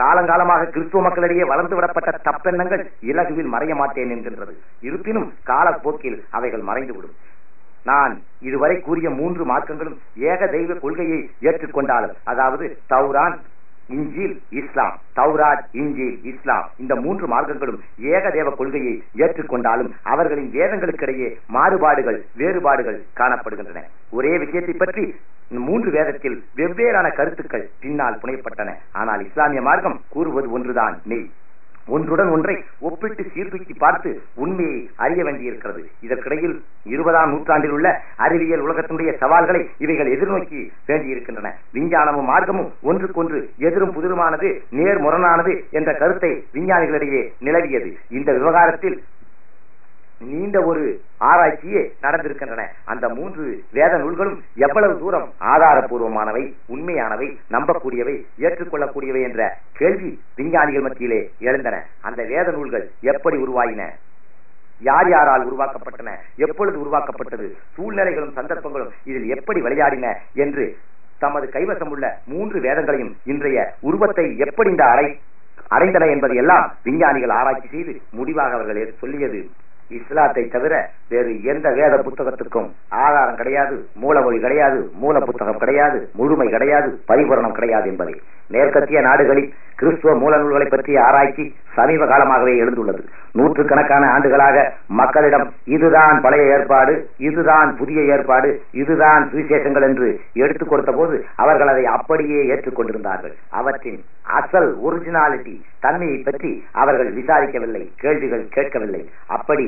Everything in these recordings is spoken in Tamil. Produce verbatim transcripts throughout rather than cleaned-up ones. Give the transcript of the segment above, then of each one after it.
காலங்காலமாக கிறிஸ்துவ மக்களிடையே வளர்ந்து விடப்பட்ட தப்பெண்ணங்கள் இலகுவில் மறைய மாட்டேன் என்கின்றது. இருப்பினும் காலப்போக்கில் அவைகள் மறைந்துவிடும். நான் இதுவரை கூறிய மூன்று மார்க்கங்களும் ஏக தெய்வ கொள்கையை ஏற்றுக்கொண்டாலும், அதாவது தௌரான், இஞ்சில், இஸ்லாம், தௌராத், இஞ்சில், இஸ்லாம், இந்த மூன்று மார்க்கங்களும் ஏக தேவ கொள்கையை ஏற்றுக்கொண்டாலும் அவர்களின் வேதங்களுக்கிடையே மாறுபாடுகள், வேறுபாடுகள் காணப்படுகின்றன. ஒரே விஷயத்தை பற்றி மூன்று வேதத்தில் வெவ்வேறான கருத்துக்கள் பின்னால் புனையப்பட்டன. ஆனால் இஸ்லாமிய மார்க்கம் கூறுவது ஒன்றுதான் மெய். ஒன்றுடன் ஒன்றை ஒப்பிட்டு சீர்தூக்கி பார்த்து உண்மையை அறிய வேண்டியிருக்கிறது. இதற்கிடையில் இருபதாம் நூற்றாண்டில் உள்ள அறிவியல் உலகத்தினுடைய சவால்களை இவைகள் எதிர்நோக்கி வேண்டியிருக்கின்றன. விஞ்ஞானமும் மார்க்கமும் ஒன்றுக்கொன்று எதிரும் புதிருமானது, நேர் முரணானது என்ற கருத்தை விஞ்ஞானிகளிடையே நிலவியது. இந்த விவகாரத்தில் நீண்ட ஒரு ஆராய்ச்சியே நடந்திருக்கின்றன. அந்த மூன்று வேத நூல்களும் எவ்வளவு தூரம் ஆதாரபூர்வமானவை, உண்மையானவை, நம்பக்கூடியவை, ஏற்றுக்கொள்ளக்கூடியவை என்ற கேள்வி விஞ்ஞானிகள் மத்தியிலே எழுந்தன. அந்த வேத நூல்கள் எப்படி உருவாயின, யார் யாரால் உருவாக்கப்பட்டன, எப்பொழுது உருவாக்கப்பட்டது, சூழ்நிலைகளும் சந்தர்ப்பங்களும் இதில் எப்படி விளையாடின என்று தமது கைவசம் உள்ள மூன்று வேதங்களையும் இன்றைய உருவத்தை எப்படி இந்த அடை அடைந்தன என்பதை எல்லாம் விஞ்ஞானிகள் ஆராய்ச்சி செய்து முடிவாக அவர்கள் சொல்லியது, இஸ்லாத்தை தவிர வேறு எந்த வேத புத்தகத்துக்கும் ஆதாரம் கிடையாது, மூலமொழி கிடையாது, மூல புத்தகம் கிடையாது, முழுமை கிடையாது, பரிபூரணம் கிடையாது என்பதை. மேற்கத்திய நாடுகளில் கிறிஸ்துவ மூல நூல்களை பற்றிய ஆராய்ச்சி சமீப காலமாகவே எழுந்துள்ளது. நூற்று கணக்கான ஆண்டுகளாக மக்களிடம் இதுதான் பழைய ஏற்பாடு, இதுதான் புதிய ஏற்பாடு, இதுதான் சுவிசேஷங்கள் என்று எடுத்துக் கொடுத்த போது அவர்கள் அதை அப்படியே ஏற்றுக்கொண்டிருந்தார்கள். அவற்றின் அசல் ஒரிஜினாலிட்டி, தன்மையை பற்றி அவர்கள் விசாரிக்கவில்லை, கேள்விகள் கேட்கவில்லை. அப்படி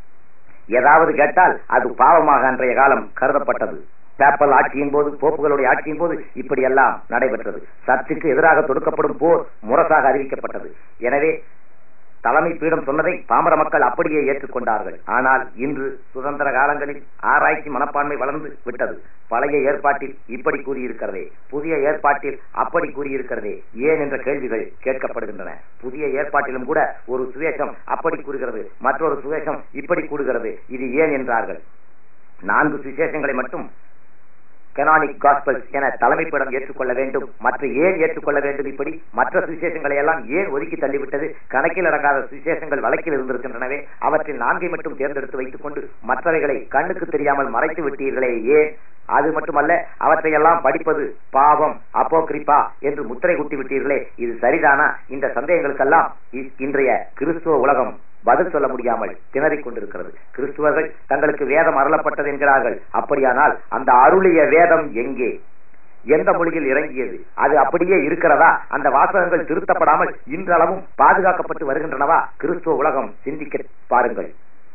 ஏதாவது கேட்டால் அது பாவமாக அன்றைய காலம் கருதப்பட்டது. பேப்பல் ஆட்சியின் போது, போப்புகளுடைய ஆட்சியின் போது இப்படியெல்லாம் நடைபெற்றது. சர்ச்சுக்கு எதிராக தொடுக்கப்படும் போர் முரசாக அறிவிக்கப்பட்டது. எனவே தலைமை பீடம் சொன்னதை பாமர மக்கள் அப்படியே ஏற்றுக்கொண்டார்கள். ஆனால் இன்று சுதந்திர காலங்களில் ஆராய்ச்சி மனப்பான்மை வளர்ந்து விட்டது. பழைய ஏற்பாட்டில் இப்படி கூறியிருக்கிறதே, புதிய ஏற்பாட்டில் அப்படி கூறியிருக்கிறதே ஏன் என்ற கேள்விகள் கேட்கப்படுகின்றன. புதிய ஏற்பாட்டிலும் கூட ஒரு சுவேஷம் அப்படி கூறுகிறது, மற்றொரு சுவேஷம் இப்படி கூறுகிறது. இது ஏன் என்றார்கள். நான்கு சுவிசேஷங்களை மட்டும் கனானிக் காஸ்பல்ஸ் என தலைமைப்படம் ஏற்றுக்கொள்ள வேண்டும், மற்ற ஏன் ஏற்றுக்கொள்ள வேண்டும், இப்படி மற்ற சுவிசேஷங்களை எல்லாம் ஏன் ஒதுக்கி தள்ளிவிட்டது? கணக்கில் அடங்காத சுவிசேஷங்கள் வழக்கில் இருந்திருக்கின்றனவே, அவற்றில் நான்கை மட்டும் தேர்ந்தெடுத்து வைத்துக் கொண்டு மற்றவைகளை கண்ணுக்கு தெரியாமல் மறைத்து விட்டீர்களே ஏன்? அது மட்டுமல்ல, அவற்றையெல்லாம் படிப்பது பாவம், அப்போக்ரிபா என்று முத்திரை குட்டி விட்டீர்களே, இது சரிதானா? இந்த சந்தேகங்களுக்கெல்லாம் இன்றைய கிறிஸ்துவ உலகம் பதில் சொல்ல முடியாமல் திணறிக் கொண்டிருக்கிறது. கிறிஸ்துவர்கள் தங்களுக்கு வேதம் அருளப்பட்டது என்கிறார்கள். அப்படியானால் அந்த அருளிய வேதம் எங்கே, எந்த மொழியில் இறங்கியது, அது அப்படியே இருக்கிறதா? அந்த வாசகங்கள் திருத்தப்படாமல் இன்றளவும் பாதுகாக்கப்பட்டு வருகின்றனவா? கிறிஸ்துவ உலகம் சிந்திக்க பாருங்கள்.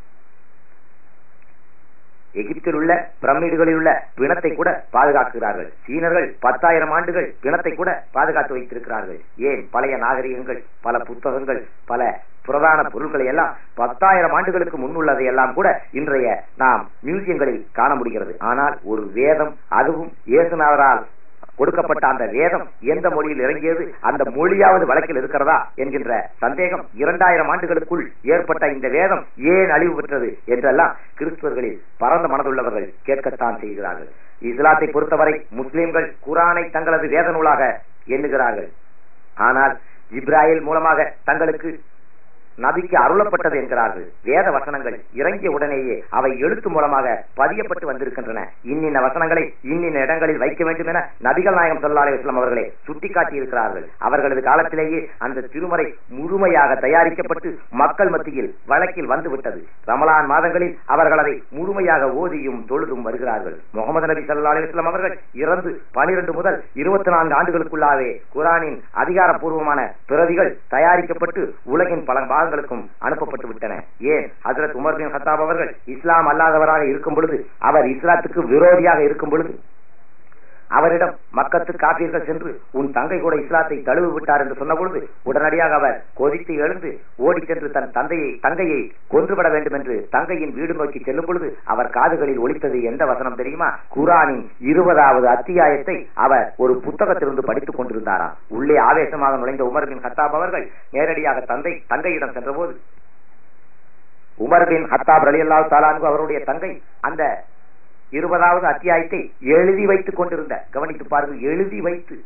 எகிப்தில் உள்ள பிரமிடுகளில் உள்ள பிணத்தை கூட பாதுகாக்கிறார்கள். சீனர்கள் பத்தாயிரம் ஆண்டுகள் பிணத்தை கூட பாதுகாத்து வைத்திருக்கிறார்கள். ஏன்? பழைய நாகரிகங்கள், பல புத்தகங்கள், பல புரதான பொருட்களை எல்லாம் பத்தாயிரம் ஆண்டுகளுக்கு முன்னுள்ளதை எல்லாம் கூட இன்றைய நாம் மியூசியங்களில் காண முடிகிறது. ஆனால் ஒரு வேதம், அதுவும் இயேசுநாதரால் கொடுக்கப்பட்ட அந்த வேதம் எந்த மொழியில் இறங்கியது, அந்த மொழியாவது வழக்கில் இருக்கிறதா என்கின்ற சந்தேகம் இரண்டாயிரம் ஆண்டுகளுக்குள் ஏற்பட்ட இந்த வேதம் ஏன் அழிவு பெற்றது என்றெல்லாம் கிறிஸ்துவர்களில் பரந்த மனதுள்ளவர்கள் கேட்கத்தான் செய்கிறார்கள். இஸ்லாத்தை பொறுத்தவரை முஸ்லிம்கள் குரானை தங்களது வேத நூலாக எண்ணுகிறார்கள். ஆனால் இப்ராஹிம் மூலமாக தங்களுக்கு நபிக்கு அருளப்பட்டது என்கிறார்கள். வேத வசனங்கள் இறங்கிய உடனேயே அவை எழுத்து மூலமாக பதியப்பட்டு வந்திருக்கின்றன. இன்னின்ன வசனங்களை இன்னின்ன இடங்களில் வைக்க வேண்டும் என நபிகள் நாயகம் ஸல்லல்லாஹு அலைஹி வஸல்லம் அவர்களை சுட்டிக்காட்டி இருக்கிறார்கள். அவர்களது காலத்திலேயே அந்த திருமறை முழுமையாக தயாரிக்கப்பட்டு மக்கள் மத்தியில் வழக்கில் வந்துவிட்டது. ரமலான் மாதங்களில் அவர்கள் அதை முழுமையாக ஓதியும் தொழுதும் வருகிறார்கள். முகமது நபி ஸல்லல்லாஹு அலைஹி வஸல்லம் அவர்கள் இறந்து பனிரெண்டு முதல் இருபத்தி நான்கு ஆண்டுகளுக்குள்ளாவே குரானின் அதிகாரப்பூர்வமான பிரதிகள் தயாரிக்கப்பட்டு உலகின் பல பாகங்களுக்கும் அனுப்பப்பட்டு விட்டன. ஏன்? ஹஜ்ரத் உமர் பின் கத்தாப் அவர்கள் இஸ்லாம் அல்லாதவராக இருக்கும் பொழுது, அவர் இஸ்லாத்துக்கு விரோதியாக இருக்கும் பொழுது, அவரிடம் மக்கத்து காபீர்கள் சென்று உன் தங்கை கூட இஸ்லாத்தை தழுவி விட்டார் என்று சொன்ன பொழுது உடனடியாக அவர் கொதித்து எழுந்து ஓடி சென்று தன் தந்தையை தங்கையை கொன்றுவிட வேண்டும் என்று தங்கையின் வீடு நோக்கி செல்லும் பொழுது அவர் காதுகளில் ஒலித்தது எந்த வசனம் தெரியுமா? குரானின் இருபதாவது அத்தியாயத்தை அவர் ஒரு புத்தகத்திலிருந்து படித்துக் கொண்டிருந்தாராம். உள்ளே ஆவேசமாக நுழைந்த உமர் பின் கத்தாப் அவர்கள் நேரடியாக தந்தை தங்கையிடம் சென்ற போது, உமர் பின் கத்தாப் ரலியல்லாஹு தஆலா அன்ஹு அவருடைய தங்கை அந்த இருபதாவது அத்தியாயத்தை எழுதி வைத்துக் கொண்டிருந்த, கவனித்து பாருங்கள், எழுதி வைத்து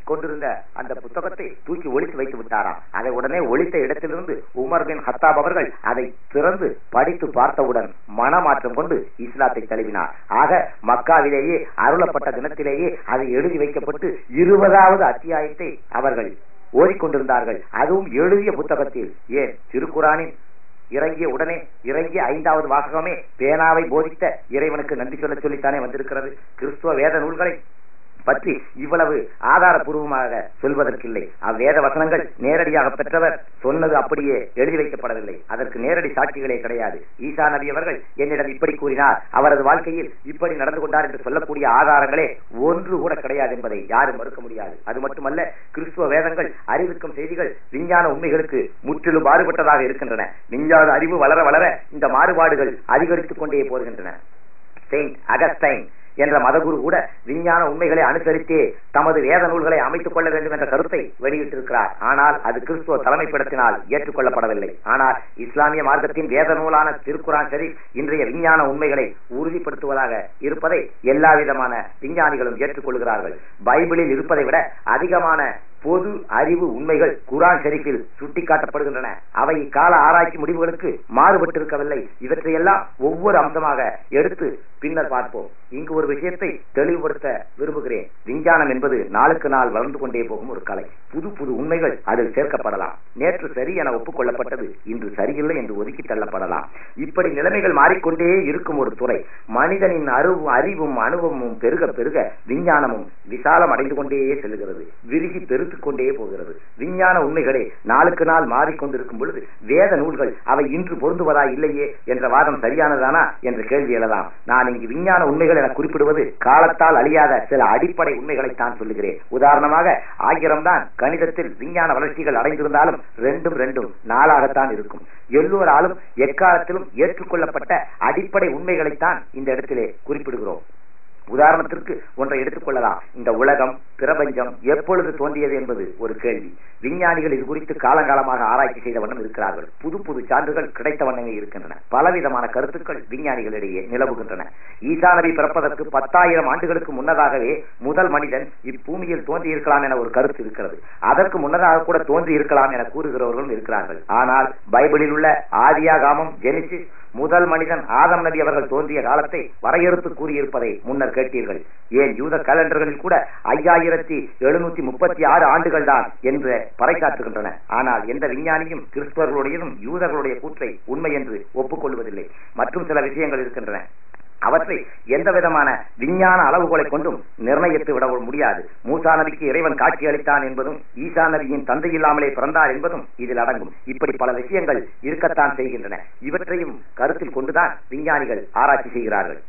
கொண்டிருந்த அந்த புத்தகத்தை தூக்கி ஒளித்து வைத்து விட்டாராம். அதை உடனே ஒளித்த இடத்திலிருந்து உமர் பின் ஹத்தாப் அவர்கள் அதை திறந்து படித்து பார்த்தவுடன் மனமாற்றம் கொண்டு இஸ்லாத்தை தழுவினார். ஆக மக்காவிலேயே அருளப்பட்ட தினத்திலேயே அது எழுதி வைக்கப்பட்டு இருபதாவது அத்தியாயத்தை அவர்கள் ஓதிக்கொண்டிருந்தார்கள். அதுவும் எழுதிய புத்தகத்தில். ஏன் திருக்குரானின் இறங்கிய உடனே இறங்கிய ஐந்தாவது வாசகமே பேனாவை போதித்த இறைவனுக்கு நன்றி சொல்ல சொல்லித்தானே வந்திருக்கிறது. கிறிஸ்துவ வேத நூல்களை பற்றி இவ்வளவு ஆதாரபூர்வமாக சொல்வதற்கில்லை. அவ்வேத வசனங்கள் நேரடியாக பெற்றவர் சொன்னது அப்படியே எழுதி வைக்கப்படவில்லை. அதற்கு நேரடி சாட்சிகளே கிடையாது. ஈசா நபி அவர்கள் என்னிடம் இப்படி கூறினார், அவரது வாழ்க்கையில் இப்படி நடந்து கொண்டார் என்று சொல்லக்கூடிய ஆதாரங்களே ஒன்று கூட கிடையாது என்பதை யாரும் மறுக்க முடியாது. அது மட்டுமல்ல, கிறிஸ்துவ வேதங்கள் அறிவிக்கும் செய்திகள் விஞ்ஞான உண்மைகளுக்கு முற்றிலும் மாறுபட்டதாக இருக்கின்றன. விஞ்ஞான அறிவு வளர வளர இந்த மாறுபாடுகள் அதிகரித்துக் கொண்டே போகின்றன. செயின்ட் அகஸ்டைன் என்ற மதகுரு கூட விஞ்ஞான உண்மைகளை அனுசரித்தே தமது வேத நூல்களை அமைத்துக் கொள்ள வேண்டும் என்ற கருத்தை வெளியிட்டிருக்கிறார். ஆனால் அது கிறிஸ்துவ தலைமைப்படத்தினால் ஏற்றுக்கொள்ளப்படவில்லை. ஆனால் இஸ்லாமிய மார்க்கத்தின் வேத நூலான திருக்குரான் ஷரீப் இன்றைய விஞ்ஞான உண்மைகளை உறுதிப்படுத்துவதாக இருப்பதை எல்லா விதமான விஞ்ஞானிகளும் ஏற்றுக்கொள்கிறார்கள். பைபிளில் இருப்பதை விட அதிகமான பொது அறிவு உண்மைகள் குரான் ஷரீஃபில் சுட்டிக்காட்டப்படுகின்றன. அவை இக்கால ஆராய்ச்சி முடிவுகளுக்கு மாறுபட்டிருக்கவில்லை. இவற்றையெல்லாம் ஒவ்வொரு அம்சமாக எடுத்து பின்னர் பார்ப்போம். இங்கு ஒரு விஷயத்தை தெளிவுபடுத்த விரும்புகிறேன். விஞ்ஞானம் என்பது நாளுக்கு நாள் வளர்ந்து கொண்டே போகும் ஒரு கலை. புது புது உண்மைகள் அதில் சேர்க்கப்படலாம். நேற்று சரி என ஒப்புக்கொள்ளப்பட்டது இன்று சரியில்லை என்று ஒதுக்கி தள்ளப்படலாம். இப்படி நிலைமைகள் மாறிக்கொண்டே இருக்கும் ஒரு துறை. மனிதனின் அறிவும் அறிவும் அனுபவமும் பெருக பெருக விஞ்ஞானமும் விசாலம் அடைந்து கொண்டே செல்கிறது, விருகி பெருத்துக் கொண்டே போகிறது. விஞ்ஞான உண்மைகளே நாளுக்கு நாள் மாறிக்கொண்டிருக்கும் பொழுது வேத நூல்கள் அவை இன்று பொருந்துவதா இல்லையே என்ற வாதம் சரியானதானா என்ற கேள்வி எழலாம். நான் இங்கு விஞ்ஞான உண்மைகள் என குறிப்பிடுவது காலத்தால் அழியாத சில அடிப்படை உண்மைகளைத்தான் சொல்லுகிறேன். உதாரணமாக ஆயிரம் தான் கணிதத்தில் விஞ்ஞான வளர்ச்சிகள் அடைந்திருந்தாலும் ரெண்டும் ரெண்டும் நாளாகத்தான் இருக்கும். எல்லோராலும் எக்காலத்திலும் ஏற்றுக்கொள்ளப்பட்ட அடிப்படை உண்மைகளைத்தான் இந்த இடத்திலே குறிப்பிடுகிறோம். உதாரணத்திற்கு ஒன்றை எடுத்துக் கொள்ளலாம். இந்த உலகம் பிரபஞ்சம் எப்பொழுது தோன்றியது என்பது ஒரு கேள்வி. விஞ்ஞானிகள் இது குறித்து காலங்காலமாக ஆராய்ச்சி செய்த வண்ணம் இருக்கிறார்கள். புது புது சான்றுகள் கிடைத்த வண்ணமே இருக்கின்றன. பலவிதமான கருத்துக்கள் விஞ்ஞானிகளிடையே நிலவுகின்றன. ஈசா நபி பிறப்பதற்கு பத்தாயிரம் ஆண்டுகளுக்கு முன்னதாகவே முதல் மனிதன் இப்பூமியில் தோன்றி இருக்கலாம் என ஒரு கருத்து இருக்கிறது. அதற்கு முன்னதாக கூட தோன்றி இருக்கலாம் என கூறுகிறவர்களும் இருக்கிறார்கள். ஆனால் பைபிளில் உள்ள ஆதியாகமம் ஜெனிசிஸ் முதல் மனிதன் ஆதம் நபி அவர்கள் தோன்றிய காலத்தை வரையறுத்து கூறியிருப்பதை முன்னர் கேட்டீர்கள். ஏன் யூத கேலண்டர்களில் கூட ஐயாயிரத்தி எழுநூத்தி முப்பத்தி ஆறு ஆண்டுகள் தான் என்று பறைசாற்றுகின்றன. ஆனால் எந்த விஞ்ஞானியும் கிறிஸ்தவர்களுடையதும் யூதர்களுடைய கூற்றை உண்மை என்று ஒப்புக்கொள்வதில்லை. மற்றும் சில விஷயங்கள் இருக்கின்றன. அவற்றை எந்த விதமான விஞ்ஞான அளவுகளை கொண்டும் நிர்ணயித்து விட முடியாது. மூசா நபிக்கு இறைவன் காட்சி அளித்தான் என்பதும் ஈசா நபியின் தந்தை இல்லாமலே பிறந்தார் என்பதும் இதில் அடங்கும். இப்படி பல விஷயங்கள் இருக்கத்தான் செய்கின்றன. இவற்றையும் கருத்தில் கொண்டுதான் விஞ்ஞானிகள் ஆராய்ச்சி செய்கிறார்கள்.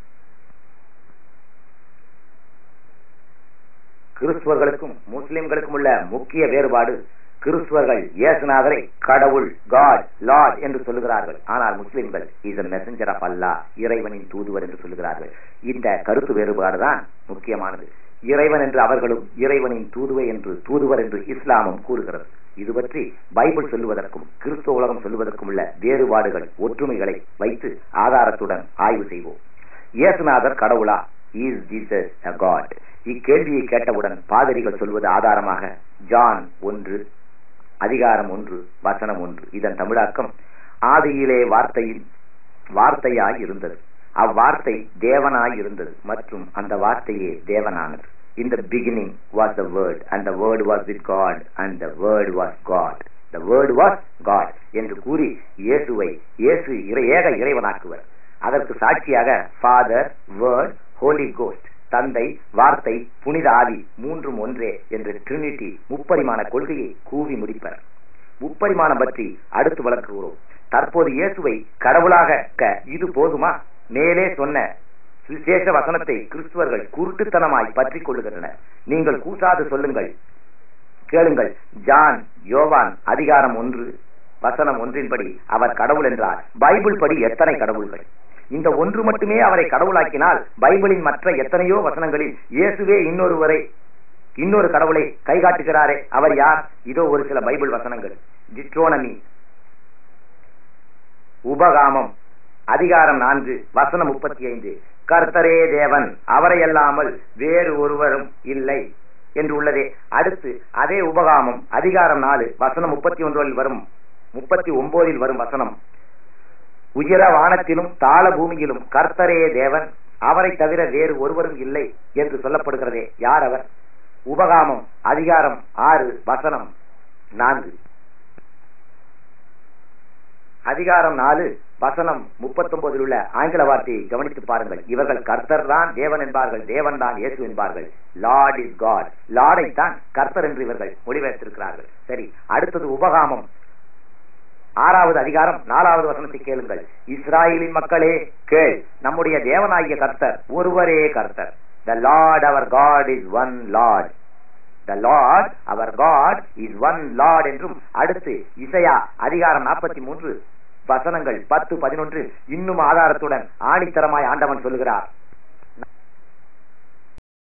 கிறிஸ்துவர்களுக்கும் முஸ்லிம்களுக்கும் உள்ள முக்கிய வேறுபாடு, கிறிஸ்துவர்கள் இயேசுநாதரை கடவுள், காட், லார்ட் என்று சொல்லுகிறார்கள். ஆனால் முஸ்லிம்கள் is a messenger of Allah, இறைவனின் தூதுவர் என்று சொல்லுகிறார்கள். இந்த கருத்து வேறுபாடுதான் முக்கியமானது. இறைவன் என்று அவர்களும் இறைவனின் தூதுவை என்று தூதுவர் என்று இஸ்லாமும் கூறுகிறது. இது பற்றி பைபிள் சொல்லுவதற்கும் கிறிஸ்துவ உலகம் சொல்லுவதற்கும் உள்ள வேறுபாடுகள் ஒற்றுமைகளை வைத்து ஆதாரத்துடன் ஆய்வு செய்வோம். இயேசுநாதர் கடவுளா? Is Jesus a God? இக்கேள்வியை கேட்டவுடன் பாதிரிகள் சொல்வது ஆதாரமாக ஜான் ஒன்று அதிகாரம் ஒன்று வசனம் ஒன்று. இதன் தமிழாக்கம், ஆதியிலே வார்த்தையில் வார்த்தையாய் இருந்தது, அவ்வார்த்தை தேவனாய் இருந்தது மற்றும் அந்த வார்த்தையே தேவனானது. In the beginning was the word and the word was with God and the word was God. The word was God என்று கூறி இயேசுவை இயேசு ஏக இறைவனாக்குவர். அதற்கு சாட்சியாக ஃபாதர், வேர்ட், ஹோலி கோஸ்ட், தந்தை, வார்த்தை, புனித ஆவி மூன்றும் ஒன்றே என்று ட்ரினிட்டி முப்பரிமாண கொள்கையை கூவி முடிப்பர். முப்பரிமாணம் பற்றி அடுத்து வளர்க்கிறோம். தற்போது இயேசுவை கடவுளாக இது போதுமா? மேலே சொன்ன விசேஷ வசனத்தை கிறிஸ்துவர்கள் குருட்டுத்தனமாய் பற்றி கொள்ளுகின்றனர். நீங்கள் கூசாது சொல்லுங்கள், கேளுங்கள். ஜான் யோவான் அதிகாரம் ஒன்று வசனம் ஒன்றின்படி அவர் கடவுள் என்றார். பைபிள் படி எத்தனை கடவுள்கள்? இந்த ஒன்று மட்டுமே அவரை கடவுளாக்கினால் பைபிளின் மற்ற எத்தனையோ வசனங்களில் இயேசுவே இன்னொருவரை இன்னொரு கடவுளை கைகாட்டுகிறாரே, அவர் யார்? இதோ ஒரு சில பைபிள் வசனங்கள். டிட்ரோனமி உபகாமம் அதிகாரம் நான்கு வசனம் முப்பத்தி ஐந்து. கர்த்தரே தேவன், அவரை அல்லாமல் வேறு ஒருவரும் இல்லை. என்று உள்ளதே. அடுத்து அதே உபகாமம் அதிகாரம் நாலு வசனம் முப்பத்தி ஒன்றில் வரும் முப்பத்தி ஒன்பதில் வரும் வசனம், உயர வானத்திலும் தாழ பூமியிலும் கர்த்தரே தேவன், அவரை தவிர வேறு ஒருவரும் இல்லை என்று சொல்லப்படுகிறதே. யார் அவர்? உபகாமம் அதிகாரம் ஆறு வசனம் நான்கு. அதிகாரம் நாலு வசனம் முப்பத்தி ஒன்பதில் உள்ள ஆங்கில வார்த்தையை கவனித்து பாருங்கள். இவர்கள் கர்த்தர் தான் தேவன் என்பார்கள், தேவன் தான் இயேசு என்பார்கள். லார்ட் இஸ் காட், லார்டை தான் கர்த்தர் என்று இவர்கள் மொழிபெயர்த்திருக்கிறார்கள். சரி, அடுத்தது உபகாமம் ஆறாவது அதிகாரம் நாலாவது வசனத்தை கேளுங்கள். இஸ்ராயேலின் மக்களே கேள், நம்முடைய தேவனாகிய கர்த்தர் ஒருவரே கர்த்தர். The Lord our God is one Lord. The Lord our God is one Lord என்றும், அடுத்து இசையா அதிகாரம் நாற்பத்தி மூன்று வசனங்கள் பத்து பதினொன்று இன்னும் ஆதாரத்துடன் ஆணித்தரமாய் ஆண்டவன் சொல்லுகிறார்.